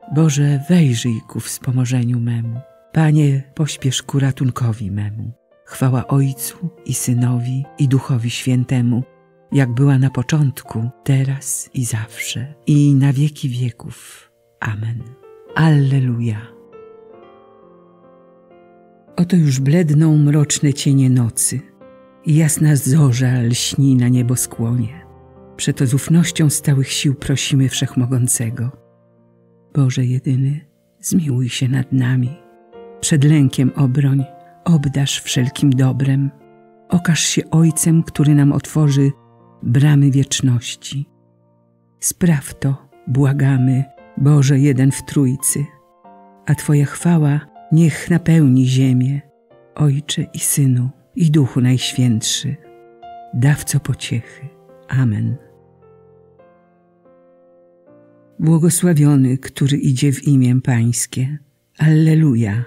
Boże, wejrzyj ku wspomożeniu memu. Panie, pośpiesz ku ratunkowi memu. Chwała Ojcu i Synowi i Duchowi Świętemu, jak była na początku, teraz i zawsze, i na wieki wieków. Amen. Alleluja. Oto już bledną mroczne cienie nocy i jasna zorza lśni na nieboskłonie. Przeto z ufnością stałych sił prosimy Wszechmogącego. Boże jedyny, zmiłuj się nad nami. Przed lękiem obroń, obdarz wszelkim dobrem. Okaż się Ojcem, który nam otworzy bramy wieczności. Spraw to, błagamy, Boże jeden w Trójcy, a Twoja chwała niech napełni ziemię, Ojcze i Synu i Duchu Najświętszy, dawco pociechy. Amen. Błogosławiony, który idzie w imię Pańskie. Alleluja.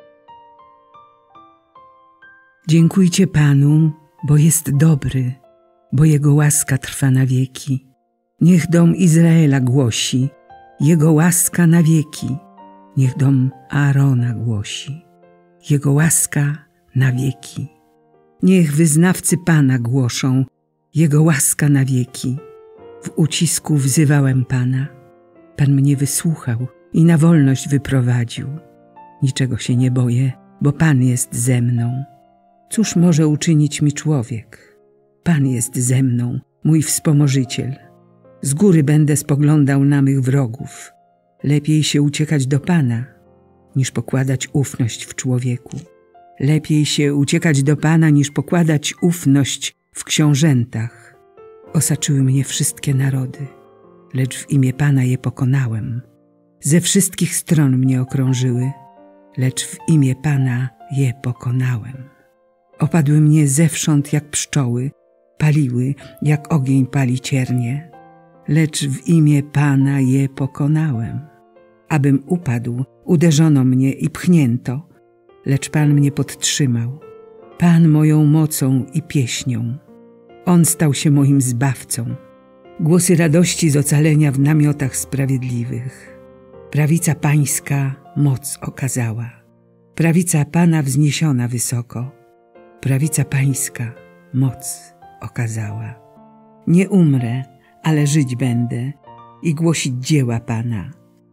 Dziękujcie Panu, bo jest dobry, bo Jego łaska trwa na wieki. Niech dom Izraela głosi, Jego łaska na wieki. Niech dom Aarona głosi, Jego łaska na wieki. Niech wyznawcy Pana głoszą, Jego łaska na wieki. W ucisku wzywałem Pana. Pan mnie wysłuchał i na wolność wyprowadził. Niczego się nie boję, bo Pan jest ze mną. Cóż może uczynić mi człowiek? Pan jest ze mną, mój wspomożyciel. Z góry będę spoglądał na mych wrogów. Lepiej się uciekać do Pana, niż pokładać ufność w człowieku. Lepiej się uciekać do Pana, niż pokładać ufność w książętach. Osaczyły mnie wszystkie narody, lecz w imię Pana je pokonałem. Ze wszystkich stron mnie okrążyły, lecz w imię Pana je pokonałem. Opadły mnie zewsząd jak pszczoły, paliły jak ogień pali ciernie, lecz w imię Pana je pokonałem. Abym upadł, uderzono mnie i pchnięto, lecz Pan mnie podtrzymał. Pan moją mocą i pieśnią. On stał się moim zbawcą. Głosy radości z ocalenia w namiotach sprawiedliwych. Prawica Pańska moc okazała. Prawica Pana wzniesiona wysoko. Prawica Pańska moc okazała. Nie umrę, ale żyć będę i głosić dzieła Pana.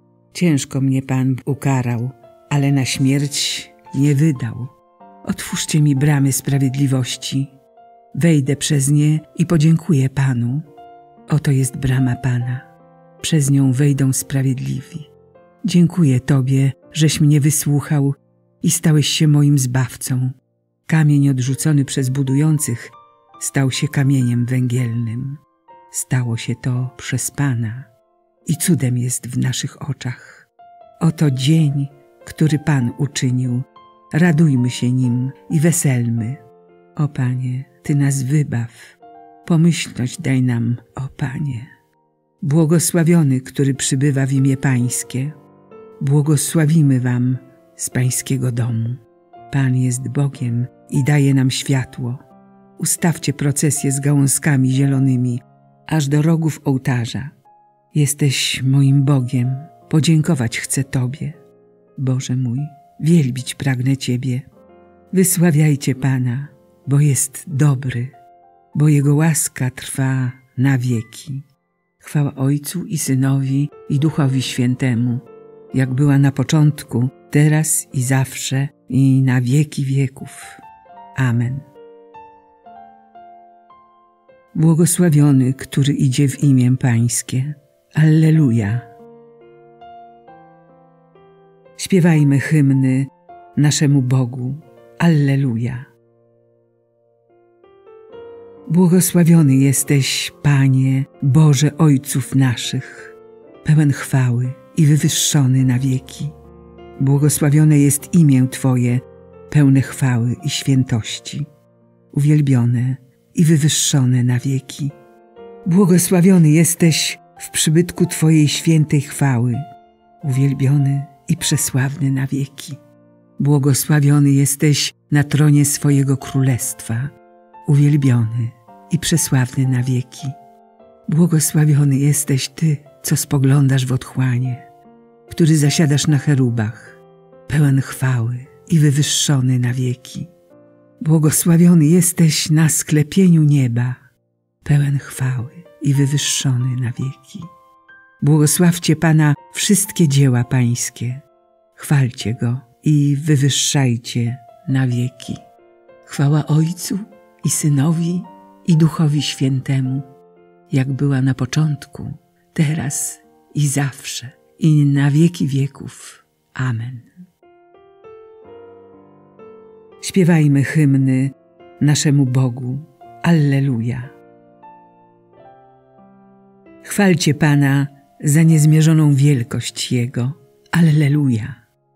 Ciężko mnie Pan ukarał, ale na śmierć nie wydał. Otwórzcie mi bramy sprawiedliwości. Wejdę przez nie i podziękuję Panu. Oto jest brama Pana. Przez nią wejdą sprawiedliwi. Dziękuję Tobie, żeś mnie wysłuchał i stałeś się moim zbawcą. Kamień odrzucony przez budujących stał się kamieniem węgielnym. Stało się to przez Pana i cudem jest w naszych oczach. Oto dzień, który Pan uczynił. Radujmy się nim i weselmy. O Panie, Ty nas wybaw. Pomyślność daj nam, o Panie. Błogosławiony, który przybywa w imię Pańskie. Błogosławimy Wam z Pańskiego domu. Pan jest Bogiem i daje nam światło. Ustawcie procesję z gałązkami zielonymi, aż do rogów ołtarza. Jesteś moim Bogiem, podziękować chcę Tobie. Boże mój, wielbić pragnę Ciebie. Wysławiajcie Pana, bo jest dobry, bo Jego łaska trwa na wieki. Chwała Ojcu i Synowi i Duchowi Świętemu, jak była na początku, teraz i zawsze, i na wieki wieków. Amen. Błogosławiony, który idzie w imię Pańskie. Alleluja. Śpiewajmy hymny naszemu Bogu. Alleluja. Błogosławiony jesteś, Panie, Boże Ojców naszych, pełen chwały i wywyższony na wieki. Błogosławione jest imię Twoje, pełne chwały i świętości, uwielbione i wywyższone na wieki. Błogosławiony jesteś w przybytku Twojej świętej chwały, uwielbiony i przesławny na wieki. Błogosławiony jesteś na tronie swojego królestwa, uwielbiony i przesławny na wieki. Błogosławiony jesteś Ty, co spoglądasz w otchłanie. który zasiadasz na cherubach, pełen chwały i wywyższony na wieki. Błogosławiony jesteś na sklepieniu nieba, pełen chwały i wywyższony na wieki. Błogosławcie Pana wszystkie dzieła Pańskie, chwalcie Go i wywyższajcie na wieki. Chwała Ojcu i Synowi i Duchowi Świętemu, jak była na początku, teraz i zawsze, i na wieki wieków. Amen. Śpiewajmy hymny naszemu Bogu. Alleluja. Chwalcie Pana za niezmierzoną wielkość Jego. Alleluja.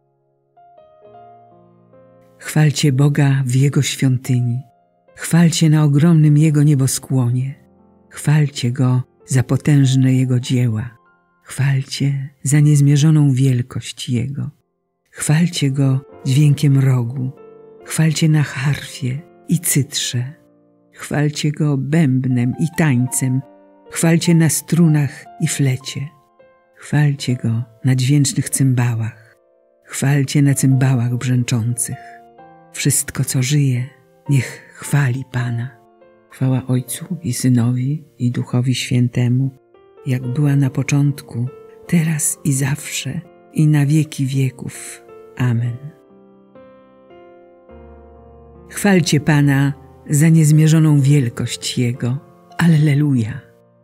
Chwalcie Boga w Jego świątyni. Chwalcie na ogromnym Jego nieboskłonie. Chwalcie Go za potężne Jego dzieła. Chwalcie za niezmierzoną wielkość Jego. Chwalcie Go dźwiękiem rogu. Chwalcie na harfie i cytrze. Chwalcie Go bębnem i tańcem. Chwalcie na strunach i flecie. Chwalcie Go na dźwięcznych cymbałach. Chwalcie na cymbałach brzęczących. Wszystko, co żyje, niech chwali Pana. Chwała Ojcu i Synowi i Duchowi Świętemu, jak była na początku, teraz i zawsze, i na wieki wieków. Amen. Chwalcie Pana za niezmierzoną wielkość Jego. Alleluja.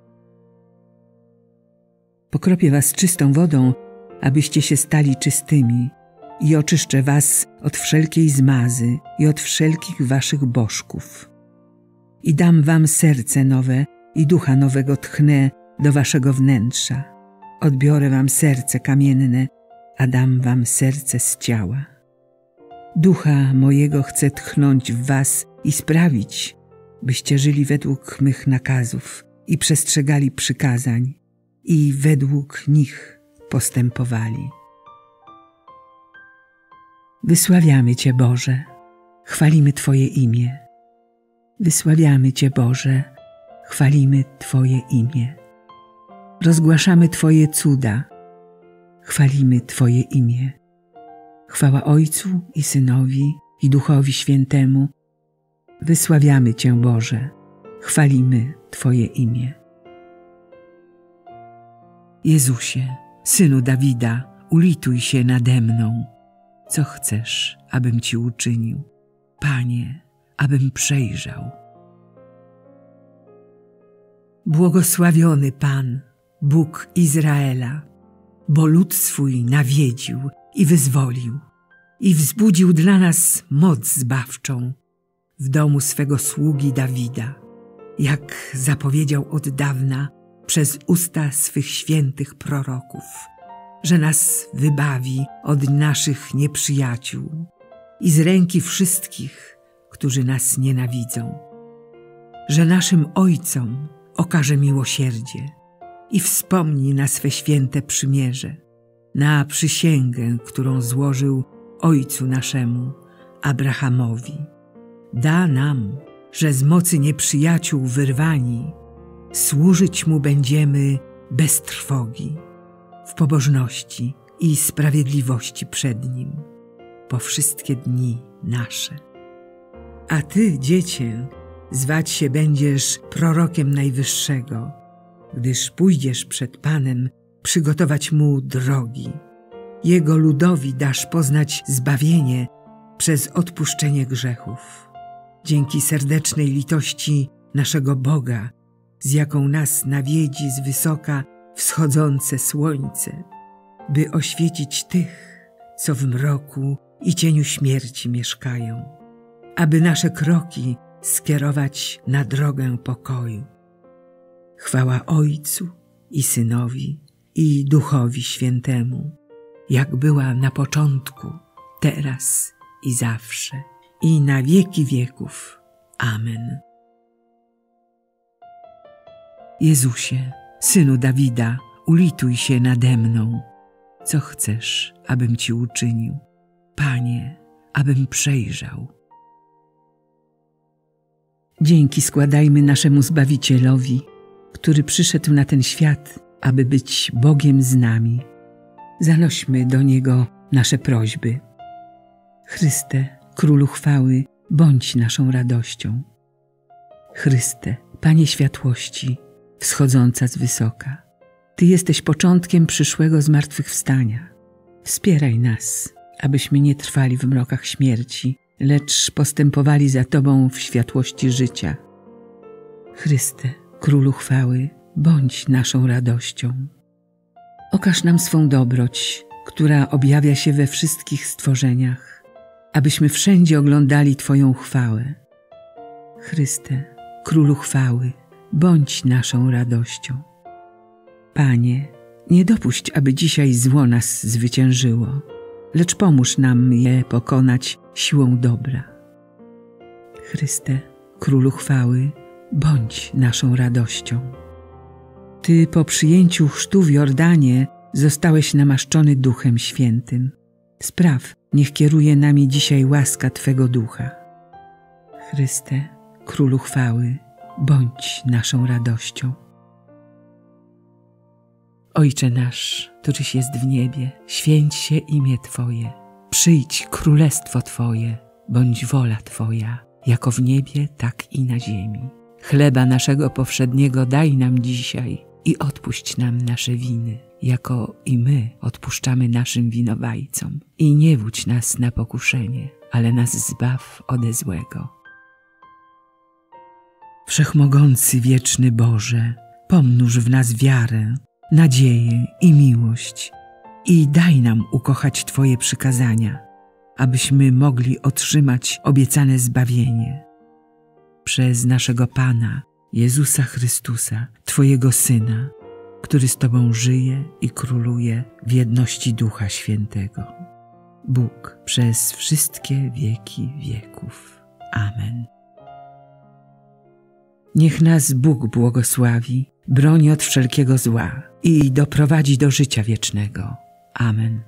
Pokropię was czystą wodą, abyście się stali czystymi, i oczyszczę was od wszelkiej zmazy i od wszelkich waszych bożków. I dam wam serce nowe i ducha nowego tchnę do waszego wnętrza. Odbiorę wam serce kamienne, a dam wam serce z ciała. Ducha mojego chcę tchnąć w was i sprawić, byście żyli według mych nakazów i przestrzegali przykazań i według nich postępowali. Wysławiamy Cię, Boże, chwalimy Twoje imię. Wysławiamy Cię, Boże, chwalimy Twoje imię. Rozgłaszamy Twoje cuda, chwalimy Twoje imię. Chwała Ojcu i Synowi i Duchowi Świętemu. Wysławiamy Cię, Boże, chwalimy Twoje imię. Jezusie, Synu Dawida, ulituj się nade mną. Co chcesz, abym Ci uczynił? Panie, abym przejrzał. Błogosławiony Pan, Bóg Izraela, bo lud swój nawiedził i wyzwolił i wzbudził dla nas moc zbawczą w domu swego sługi Dawida, jak zapowiedział od dawna przez usta swych świętych proroków, że nas wybawi od naszych nieprzyjaciół i z ręki wszystkich, którzy nas nienawidzą, że naszym ojcom okaże miłosierdzie i wspomni na swe święte przymierze, na przysięgę, którą złożył ojcu naszemu, Abrahamowi. Da nam, że z mocy nieprzyjaciół wyrwani, służyć Mu będziemy bez trwogi, w pobożności i sprawiedliwości przed Nim, po wszystkie dni nasze. A Ty, Dziecię, zwać się będziesz prorokiem Najwyższego, gdyż pójdziesz przed Panem przygotować Mu drogi. Jego ludowi dasz poznać zbawienie przez odpuszczenie grzechów. Dzięki serdecznej litości naszego Boga, z jaką nas nawiedzi z wysoka wschodzące słońce, by oświecić tych, co w mroku i cieniu śmierci mieszkają, aby nasze kroki skierować na drogę pokoju. Chwała Ojcu i Synowi i Duchowi Świętemu, jak była na początku, teraz i zawsze, i na wieki wieków. Amen. Jezusie, Synu Dawida, ulituj się nade mną. Co chcesz, abym Ci uczynił? Panie, abym przejrzał. Dzięki składajmy naszemu Zbawicielowi, który przyszedł na ten świat, aby być Bogiem z nami. zanośmy do Niego nasze prośby. Chryste, Królu chwały, bądź naszą radością. Chryste, Panie światłości, wschodząca z wysoka, Ty jesteś początkiem przyszłego zmartwychwstania. Wspieraj nas, abyśmy nie trwali w mrokach śmierci, lecz postępowali za Tobą w światłości życia. Chryste, Królu chwały, bądź naszą radością. Okaż nam swą dobroć, która objawia się we wszystkich stworzeniach, abyśmy wszędzie oglądali Twoją chwałę. Chryste, Królu chwały, bądź naszą radością. Panie, nie dopuść, aby dzisiaj zło nas zwyciężyło, lecz pomóż nam je pokonać siłą dobra. Chryste, Królu chwały, bądź naszą radością. Ty po przyjęciu chrztu w Jordanie zostałeś namaszczony Duchem Świętym. Spraw, niech kieruje nami dzisiaj łaska Twego Ducha. Chryste, Królu chwały, bądź naszą radością. Ojcze nasz, któryś jest w niebie, święć się imię Twoje. Przyjdź królestwo Twoje, bądź wola Twoja, jako w niebie, tak i na ziemi. Chleba naszego powszedniego daj nam dzisiaj i odpuść nam nasze winy, jako i my odpuszczamy naszym winowajcom. I nie wódź nas na pokuszenie, ale nas zbaw ode złego. Wszechmogący wieczny Boże, pomnóż w nas wiarę, nadzieję i miłość i daj nam ukochać Twoje przykazania, abyśmy mogli otrzymać obiecane zbawienie. Przez naszego Pana, Jezusa Chrystusa, Twojego Syna, który z Tobą żyje i króluje w jedności Ducha Świętego. Bóg przez wszystkie wieki wieków. Amen. Niech nas Bóg błogosławi, broni od wszelkiego zła i doprowadzi do życia wiecznego. Amen.